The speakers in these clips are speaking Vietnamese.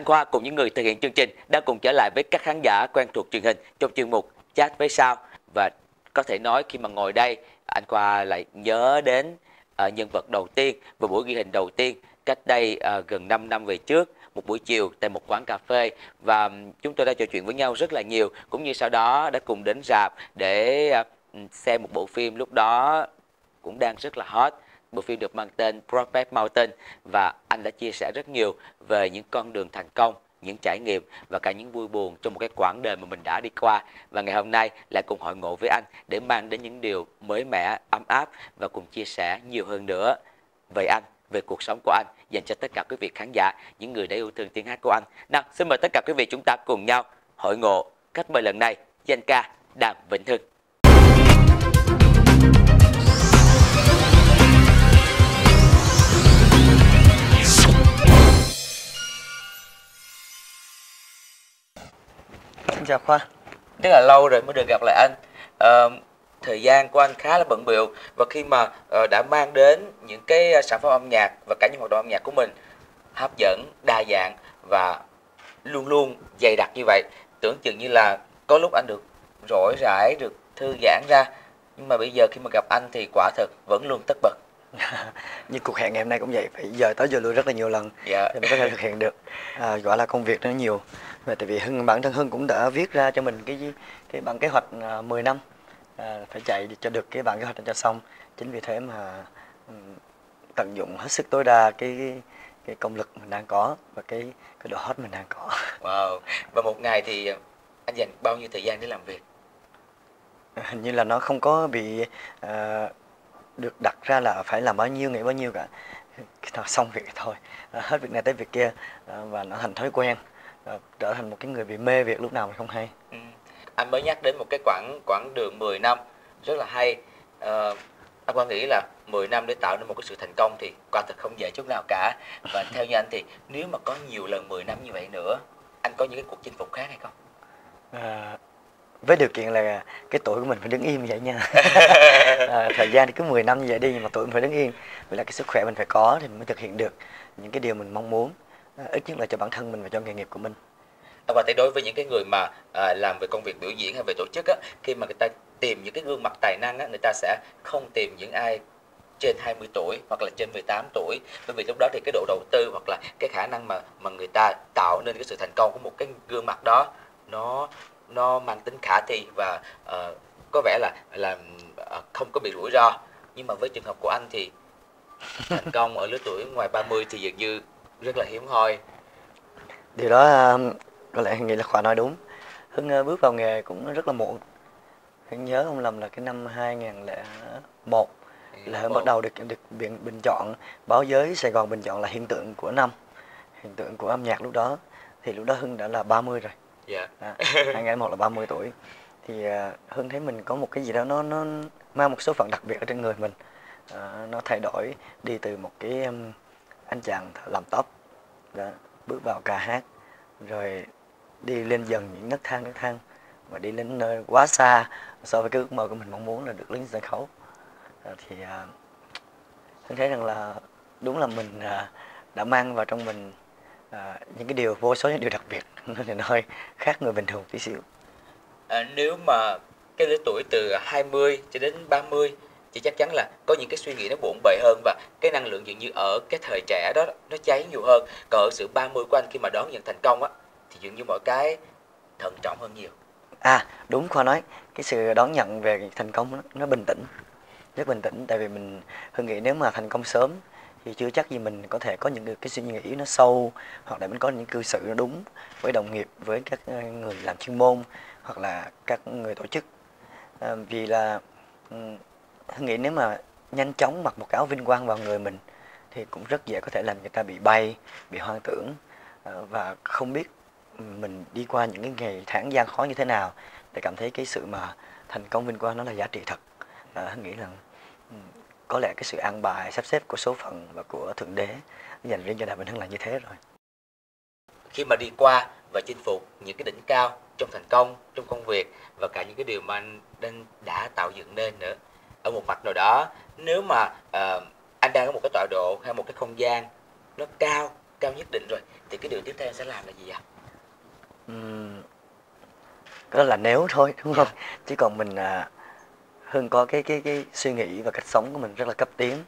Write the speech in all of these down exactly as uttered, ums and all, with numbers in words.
Khoa cùng những người thực hiện chương trình đang cùng trở lại với các khán giả quen thuộc truyền hình trong chuyên mục Chat với Sao. Và có thể nói khi mà ngồi đây, anh Khoa lại nhớ đến uh, nhân vật đầu tiên và buổi ghi hình đầu tiên cách đây uh, gần năm năm về trước, một buổi chiều tại một quán cà phê, và chúng tôi đã trò chuyện với nhau rất là nhiều, cũng như sau đó đã cùng đến rạp để uh, xem một bộ phim lúc đó cũng đang rất là hot. Bộ phim được mang tên Brokeback Mountain, và anh đã chia sẻ rất nhiều về những con đường thành công, những trải nghiệm và cả những vui buồn trong một cái quãng đời mà mình đã đi qua. Và ngày hôm nay lại cùng hội ngộ với anh để mang đến những điều mới mẻ, ấm áp và cùng chia sẻ nhiều hơn nữa về anh, về cuộc sống của anh, dành cho tất cả quý vị khán giả, những người đã yêu thương tiếng hát của anh. Nào, xin mời tất cả quý vị chúng ta cùng nhau hội ngộ khách mời lần này, danh ca Đàm Vĩnh Hưng. Xin chào Khoa. Rất là lâu rồi mới được gặp lại anh. Ờ, thời gian của anh khá là bận bịu, và khi mà uh, đã mang đến những cái sản phẩm âm nhạc và cả những hoạt động âm nhạc của mình hấp dẫn, đa dạng và luôn luôn dày đặc như vậy, tưởng chừng như là có lúc anh được rỗi rãi, được thư giãn ra, nhưng mà bây giờ khi mà gặp anh thì quả thật vẫn luôn tất bật. Như cuộc hẹn ngày hôm nay cũng vậy, phải giờ tới giờ lui rất là nhiều lần Dạ. để mới có thể thực hiện được. À, gọi là công việc nó nhiều. Và tại vì Hưng, bản thân Hưng cũng đã viết ra cho mình cái cái bản kế hoạch à, mười năm, à, phải chạy cho được cái bản kế hoạch cho xong. Chính vì thế mà um, tận dụng hết sức tối đa cái, cái cái công lực mình đang có và cái cái độ hot mình đang có. Wow. Và một ngày thì anh dành bao nhiêu thời gian để làm việc? Hình như là nó không có bị à, được đặt ra là phải làm bao nhiêu, nghỉ bao nhiêu cả. Nó xong việc thôi, hết việc này tới việc kia, và nó thành thói quen, trở thành một cái người bị mê việc lúc nào mà không hay. Ừ. Anh mới nhắc đến một cái quãng quãng đường mười năm rất là hay. Ờ, anh Quang nghĩ là mười năm để tạo nên một cái sự thành công thì quả thật không dễ chút nào cả. Và theo như anh thì nếu mà có nhiều lần mười năm như vậy nữa, anh có những cái cuộc chinh phục khác hay không? À, với điều kiện là cái tuổi của mình phải đứng im vậy nha. À, thời gian thì cứ mười năm như vậy đi, nhưng mà tuổi mình phải đứng yên, vì là cái sức khỏe mình phải có thì mình mới thực hiện được những cái điều mình mong muốn, à, ít nhất là cho bản thân mình và cho nghề nghiệp của mình. Và thấy đối với những cái người mà à, làm về công việc biểu diễn hay về tổ chức á, khi mà người ta tìm những cái gương mặt tài năng á, người ta sẽ không tìm những ai trên hai mươi tuổi hoặc là trên mười tám tuổi, bởi vì lúc đó thì cái độ đầu tư hoặc là cái khả năng mà mà người ta tạo nên cái sự thành công của một cái gương mặt đó nó nó mang tính khả thi và uh, có vẻ là là uh, không có bị rủi ro. Nhưng mà với trường hợp của anh thì thành công ở lứa tuổi ngoài ba mươi thì dường như rất là hiếm hoi. Điều đó uh, có lẽ nghĩ là Khoa nói đúng. Hưng uh, bước vào nghề cũng rất là muộn. Hưng nhớ không lầm là cái năm hai nghìn không trăm lẻ một là Hưng bắt đầu được được bình, bình chọn, báo giới Sài Gòn bình chọn là hiện tượng của năm, hiện tượng của âm nhạc lúc đó. Thì lúc đó Hưng đã là ba mươi rồi. Yeah. À, hai nghìn không trăm lẻ một là ba mươi tuổi. Thì uh, Hưng thấy mình có một cái gì đó nó nó mang một số phận đặc biệt ở trên người mình. Uh, nó thay đổi đi từ một cái um, anh chàng làm tóc đó, bước vào ca hát, rồi đi lên dần những nấc thang nấc thang và đi lên nơi quá xa so với cái ước mơ của mình mong muốn là được lên sân khấu. À, thì à, tôi thấy rằng là đúng là mình à, đã mang vào trong mình à, những cái điều, vô số những điều đặc biệt, nên là hơi khác người bình thường tí xíu. À, nếu mà cái lứa tuổi từ hai mươi cho đến ba mươi thì chắc chắn là có những cái suy nghĩ nó bộn bề hơn, và cái năng lượng dường như ở cái thời trẻ đó nó cháy nhiều hơn. Còn ở sự ba mươi của anh khi mà đón nhận thành công á thì dường như mọi cái thận trọng hơn nhiều. À đúng, Khoa nói cái sự đón nhận về thành công nó, nó bình tĩnh, rất bình tĩnh. Tại vì mình Hưng nghĩ nếu mà thành công sớm thì chưa chắc gì mình có thể có những cái suy nghĩ nó sâu, hoặc là mình có những cư xử nó đúng với đồng nghiệp, với các người làm chuyên môn hoặc là các người tổ chức. À, vì là Hưng nghĩ nếu mà nhanh chóng mặc một cái áo vinh quang vào người mình thì cũng rất dễ có thể làm người ta bị bay, bị hoang tưởng, và không biết mình đi qua những cái ngày tháng gian khó như thế nào để cảm thấy cái sự mà thành công vinh quang nó là giá trị thật. À, Hưng nghĩ rằng có lẽ cái sự an bài, sắp xếp của số phận và của Thượng Đế dành riêng cho Đàm Vĩnh Hưng là như thế rồi. Khi mà đi qua và chinh phục những cái đỉnh cao trong thành công, trong công việc và cả những cái điều mà anh đang đã tạo dựng nên nữa, ở một mặt nào đó, nếu mà uh, anh đang ở một cái tọa độ hay một cái không gian nó cao cao nhất định rồi, thì cái điều tiếp theo anh sẽ làm là gì ạ? Ừm, đó là nếu thôi, đúng không? Chứ còn mình à, Hưng có cái cái cái suy nghĩ và cách sống của mình rất là cấp tiến,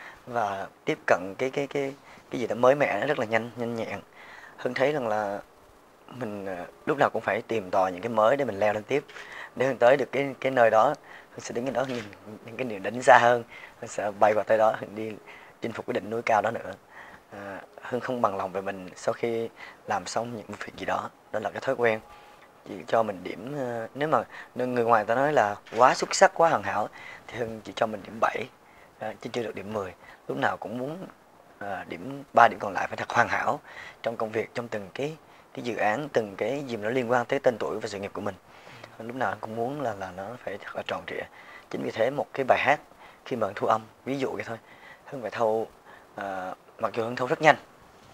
và tiếp cận cái cái cái cái gì đó mới mẻ nó rất là nhanh nhanh nhẹn. Hưng thấy rằng là mình à, lúc nào cũng phải tìm tòi những cái mới để mình leo lên tiếp, để Hưng tới được cái cái nơi đó. Hưng sẽ đứng ở đó nhìn những cái điểm đỉnh xa hơn, Hưng sẽ bay vào tới đó, Hưng đi chinh phục cái đỉnh núi cao đó nữa. à, Hưng không bằng lòng về mình sau khi làm xong những việc gì đó, đó là cái thói quen. Chỉ cho mình điểm ờ, nếu mà người ngoài ta nói là quá xuất sắc, quá hoàn hảo, thì Hưng chỉ cho mình điểm bảy, à, chứ chưa được điểm mười. Lúc nào cũng muốn à, điểm ba điểm còn lại phải thật hoàn hảo trong công việc, trong từng cái cái dự án, từng cái gì mà nó liên quan tới tên tuổi và sự nghiệp của mình. Lúc nào cũng muốn là là nó phải thật là tròn trịa. Chính vì thế một cái bài hát khi mà thu âm, ví dụ vậy thôi, Hưng phải thâu, à, mặc dù Hưng thâu rất nhanh,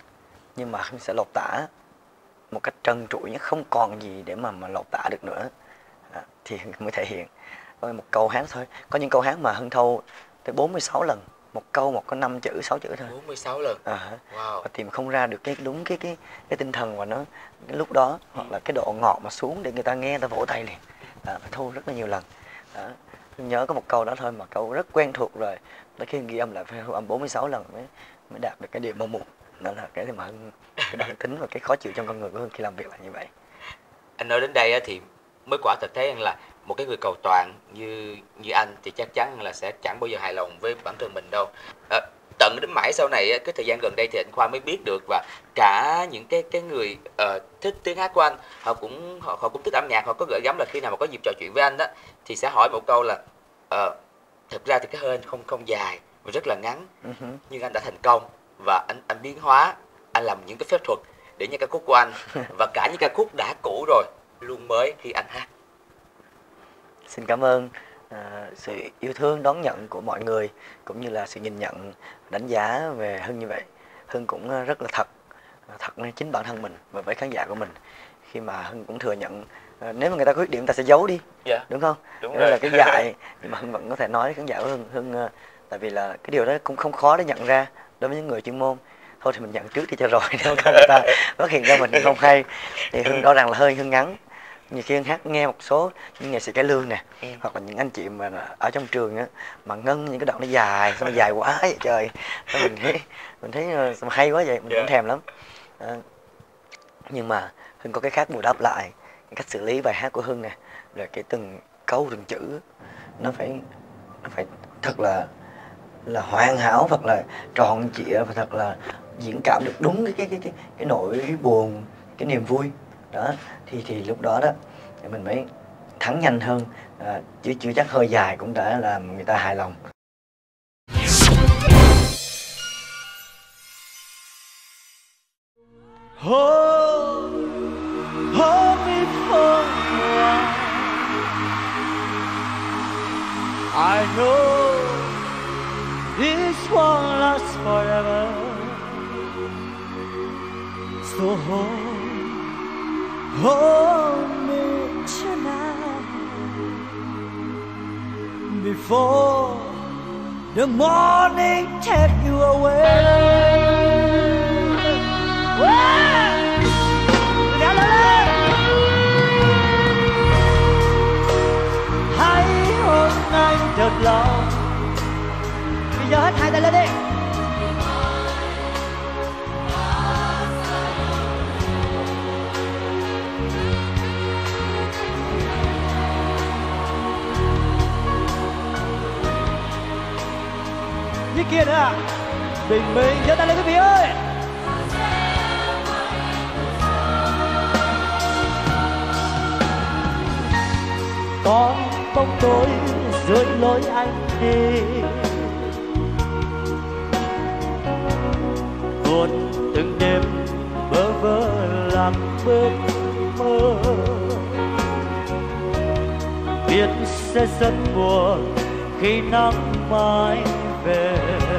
nhưng mà Hưng sẽ lột tả một cách trân trụi nhất, không còn gì để mà mà lột tả được nữa, à, thì Hưng mới thể hiện. Với một câu hát thôi, có những câu hát mà Hưng thâu tới bốn mươi sáu lần, một câu một có năm chữ, sáu chữ thôi. bốn mươi sáu lần. À, Wow. và tìm không ra được cái đúng cái cái cái tinh thần và nó cái lúc đó, hoặc là cái độ ngọt mà xuống để người ta nghe, người ta vỗ tay liền. À, phải thu rất là nhiều lần. Đó. Hưng nhớ có một câu đó thôi mà câu rất quen thuộc rồi. Tới khi ghi âm lại phải thu âm bốn mươi sáu lần mới mới đạt được cái điểm mong muốn. Đó là cái mà Hưng, cái bản tính và cái khó chịu trong con người của Hưng khi làm việc là như vậy. Anh nói đến đây á, thì mới quả thật thấy rằng là một cái người cầu toàn như như anh thì chắc chắn là sẽ chẳng bao giờ hài lòng với bản thân mình đâu. À, tận đến mãi sau này á, cái thời gian gần đây thì anh Khoa mới biết được, và cả những cái cái người uh, thích tiếng hát của anh, họ cũng họ, họ cũng thích âm nhạc, họ có gửi gắm là khi nào mà có dịp trò chuyện với anh đó thì sẽ hỏi một câu là uh, thực ra thì cái hơi anh không không dài và rất là ngắn, Uh-huh. nhưng anh đã thành công và anh anh biến hóa, anh làm những cái phép thuật để những ca khúc của anh và cả những ca khúc đã cũ rồi luôn mới khi anh hát. Xin cảm ơn à, sự yêu thương đón nhận của mọi người, cũng như là sự nhìn nhận đánh giá về Hưng như vậy. Hưng cũng rất là thật thật với chính bản thân mình và với khán giả của mình, khi mà Hưng cũng thừa nhận à, nếu mà người ta có khuyết điểm ta sẽ giấu đi, Yeah. đúng không? Đúng Đó rồi. là cái dại, nhưng mà Hưng vẫn có thể nói với khán giả của Hưng, Hưng à, tại vì là cái điều đó cũng không khó để nhận ra đối với những người chuyên môn. Thôi thì mình nhận trước đi cho rồi, nếu không người ta phát hiện ra mình không hay. Thì Hưng rõ ràng là hơi Hưng ngắn. Nhiều khi Hưng hát nghe một số những nghệ sĩ cải lương nè, Ừ. hoặc là những anh chị mà ở trong trường á, mà ngân những cái đoạn nó dài, sao nó dài quá vậy trời. Sao mình thấy mình thấy sao mà hay quá vậy, mình Yeah. cũng thèm lắm. À, nhưng mà Hưng có cái khác bù đắp lại, cái cách xử lý bài hát của Hưng nè, rồi cái từng câu từng chữ nó phải nó phải thật là là hoàn hảo, hoặc là tròn trịa, và thật là diễn cảm được đúng cái cái cái cái, cái nỗi buồn, cái niềm vui đó, thì thì lúc đó đó thì mình mới thắng nhanh hơn, à, chứ chưa chắc hơi dài cũng đã làm người ta hài lòng. Hold, hold me for a while. I know this won't last forever. So hold, hold me tonight before the morning take you away. Hãy hôm nay thật lòng. Bây giờ hết hai tay lên đi. Như kia nữa à? Bình minh giơ tay lên quý vị ơi. Có bóng tối dưới lối anh đi, buồn từng đêm bơ vơ lạc bước mơ, biết sẽ rất buồn khi nắng mai về,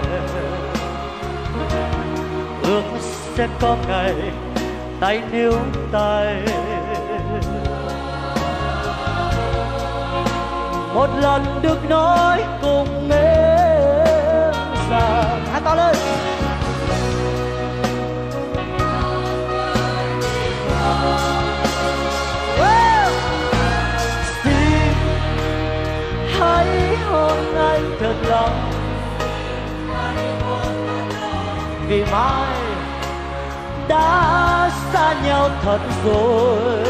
ước sẽ có ngày tay níu tay, một lần được nói cùng em rằng hát to lên. thật lòng, vì mai đã xa nhau thật rồi.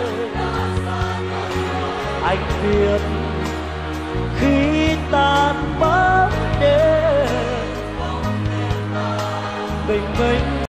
Anh biết khi tan bóng đêm, bình minh